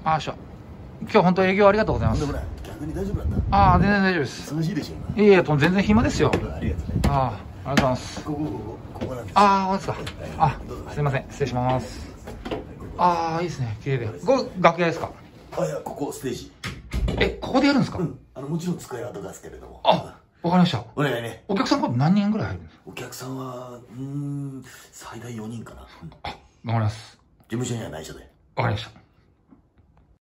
ああ、しょ。今日本当営業ありがとうございます。 でもね、逆に大丈夫なんだ。 ああ、全然大丈夫です。 忙しいでしょ。 いやいや、全然暇ですよ。 ありがとうね。 ああ、ありがとうございます。 ここなんです。 ああ、そうですか。あ、すいません。失礼します。ああ、いいですね。綺麗で。これ、楽屋ですか？ あ、いや、ここステージ。 え、ここでやるんですか？ うん。もちろん使いは後ですけれども。 あ、わかりました。 お願いね。 お客さんこれ何人ぐらい入るんですか？ お客さんは、最大4人かな。 あ、頑張ります。 事務所には内緒で。 わかりました。